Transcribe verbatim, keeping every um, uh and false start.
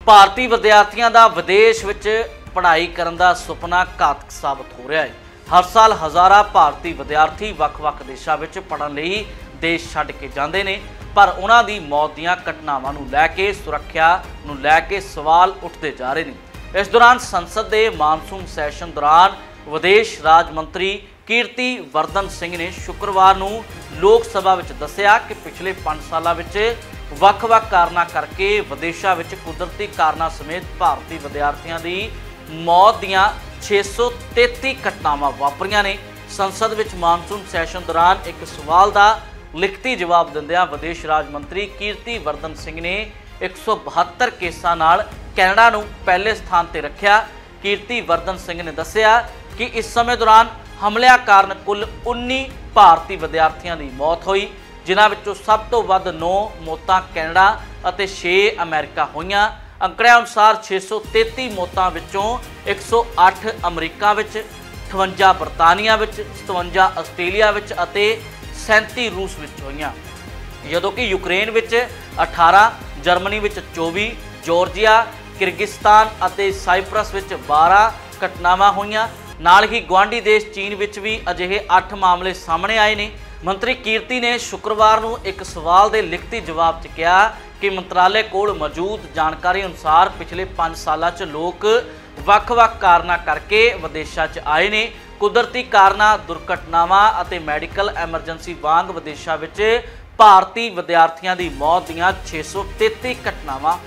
ਭਾਰਤੀ ਵਿਦਿਆਰਥੀਆਂ ਦਾ ਵਿਦੇਸ਼ ਵਿੱਚ ਪੜ੍ਹਾਈ ਕਰਨ ਦਾ ਸੁਪਨਾ ਘਾਤਕ ਸਾਬਤ ਹੋ ਰਿਹਾ ਹੈ। ਹਰ ਸਾਲ ਹਜ਼ਾਰਾਂ ਭਾਰਤੀ ਵਿਦਿਆਰਥੀ ਵੱਖ-ਵੱਖ ਦੇਸ਼ਾਂ ਵਿੱਚ ਪੜ੍ਹਨ ਲਈ ਦੇਸ਼ ਛੱਡ ਕੇ ਜਾਂਦੇ ਨੇ, ਪਰ ਉਹਨਾਂ ਦੀ ਮੌਤ ਦੀਆਂ ਘਟਨਾਵਾਂ ਨੂੰ ਲੈ ਕੇ ਸੁਰੱਖਿਆ ਨੂੰ ਲੈ ਕੇ ਸਵਾਲ ਉੱਠਦੇ ਜਾ ਰਹੇ ਨੇ। ਇਸ ਦੌਰਾਨ ਸੰਸਦ ਦੇ ਮਾਨਸੂਨ ਸੈਸ਼ਨ ਦੌਰਾਨ ਵਿਦੇਸ਼ ਰਾਜ ਮੰਤਰੀ ਕੀਰਤੀ ਵਰਦਨ ਸਿੰਘ ਨੇ ਸ਼ੁੱਕਰਵਾਰ ਨੂੰ ਲੋਕ ਸਭਾ ਵਿੱਚ ਦੱਸਿਆ ਕਿ ਪਿਛਲੇ ਪੰਜ ਸਾਲਾਂ ਵਿੱਚ ਵੱਖ-ਵੱਖ ਕਾਰਨਾਂ ਕਰਕੇ ਵਿਦੇਸ਼ਾਂ ਵਿੱਚ ਕੁਦਰਤੀ ਕਾਰਨਾਂ ਸਮੇਤ ਭਾਰਤੀ ਵਿਦਿਆਰਥੀਆਂ ਦੀ ਮੌਤ ਦੀਆਂ ਛੇ ਸੌ ਤੇਤੀ ਘਟਨਾਵਾਂ ਵਾਪਰੀਆਂ ਨੇ। ਸੰਸਦ ਵਿੱਚ ਮਾਨਸੂਨ ਸੈਸ਼ਨ ਦੌਰਾਨ ਇੱਕ ਸਵਾਲ ਦਾ ਲਿਖਤੀ ਜਵਾਬ ਦਿੰਦਿਆਂ ਵਿਦੇਸ਼ ਰਾਜ ਮੰਤਰੀ ਕੀਰਤੀ ਵਰਦਨ ਸਿੰਘ ਨੇ ਇੱਕ ਸੌ ਬਹੱਤਰ ਕੇਸਾਂ ਨਾਲ ਕੈਨੇਡਾ ਨੂੰ ਪਹਿਲੇ ਸਥਾਨ ਤੇ ਰੱਖਿਆ। ਕੀਰਤੀ ਵਰਦਨ ਸਿੰਘ ਨੇ ਦੱਸਿਆ ਕਿ ਇਸ ਸਮੇਂ ਦੌਰਾਨ ਹਮਲਿਆਂ ਕਾਰਨ ਕੁੱਲ ਉੱਨੀ ਭਾਰਤੀ ਵਿਦਿਆਰਥੀਆਂ ਦੀ ਮੌਤ ਹੋਈ, ਜਿਨ੍ਹਾਂ ਵਿੱਚੋਂ ਸਭ ਤੋਂ ਵੱਧ ਨੌ ਮੌਤਾਂ ਕੈਨੇਡਾ ਅਤੇ ਛੇ ਅਮਰੀਕਾ ਹੋਈਆਂ। ਅੰਕੜਿਆਂ ਅਨੁਸਾਰ ਛੇ ਸੌ ਤੇਤੀ ਮੌਤਾਂ ਵਿੱਚੋਂ ਇੱਕ ਸੌ ਅੱਠ ਅਮਰੀਕਾ ਵਿੱਚ, ਅਠਵੰਜਾ ਬਰਤਾਨੀਆ ਵਿੱਚ, ਸਤਵੰਜਾ ਆਸਟ੍ਰੇਲੀਆ ਵਿੱਚ ਅਤੇ ਸੈਂਤੀ ਰੂਸ ਵਿੱਚ ਹੋਈਆਂ, ਜਦੋਂ ਕਿ ਯੂਕਰੇਨ ਵਿੱਚ ਅਠਾਰਾਂ, ਜਰਮਨੀ ਵਿੱਚ ਚੌਵੀ, ਜਾਰਜੀਆ, ਕਿਰਗਿਸਤਾਨ ਅਤੇ ਸਾਈਪ੍ਰਸ ਵਿੱਚ ਬਾਰਾਂ ਘਟਨਾਵਾਂ ਹੋਈਆਂ। ਨਾਲ ਹੀ ਗੁਆਂਢੀ ਦੇਸ਼ ਚੀਨ ਵਿੱਚ ਵੀ ਅਜਿਹੇ ਅੱਠ ਮਾਮਲੇ ਸਾਹਮਣੇ ਆਏ ਨੇ। ਮੰਤਰੀ ਕੀਰਤੀ ਨੇ ਸ਼ੁੱਕਰਵਾਰ ਨੂੰ ਇੱਕ ਸਵਾਲ ਦੇ ਲਿਖਤੀ ਜਵਾਬ 'ਚ ਕਿਹਾ ਕਿ ਮੰਤਰਾਲੇ ਕੋਲ ਮੌਜੂਦ ਜਾਣਕਾਰੀ ਅਨੁਸਾਰ ਪਿਛਲੇ ਪੰਜ ਸਾਲਾਂ 'ਚ ਲੋਕ ਵੱਖ-ਵੱਖ ਕਾਰਨਾਂ ਕਰਕੇ ਵਿਦੇਸ਼ਾਂ 'ਚ ਆਏ ਨੇ। ਕੁਦਰਤੀ ਕਾਰਨਾਂ, ਦੁਰਘਟਨਾਵਾਂ ਅਤੇ ਮੈਡੀਕਲ ਐਮਰਜੈਂਸੀ ਵਾਂਗ ਵਿਦੇਸ਼ਾਂ ਵਿੱਚ ਭਾਰਤੀ ਵਿਦਿਆਰਥੀਆਂ ਦੀ ਮੌਤ ਦੀਆਂ ਛੇ ਸੌ ਤੇਤੀ ਘਟਨਾਵਾਂ